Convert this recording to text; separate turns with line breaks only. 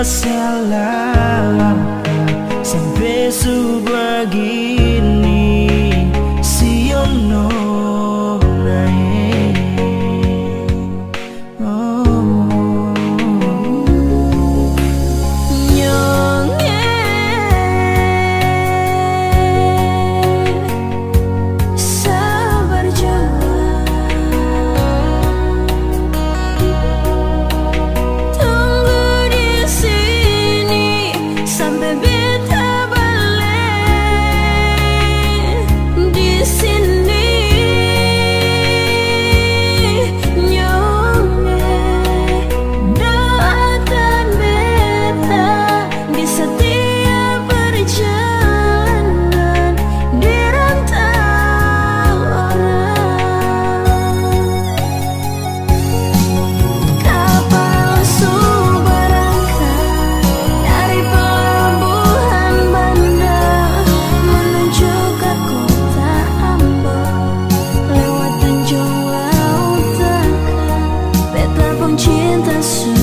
salah sampai sebegini siono nae.
Nyonge sabar jalan, tunggu di sini sampai beta balik di sini. Nyonge doakan beta di setiap perjalanan di rantau orang. Kapal berangkat dari pelabuhan bandar menuju ke kota Ambon, lewat Tanjung Laut Takar. Beta pun cinta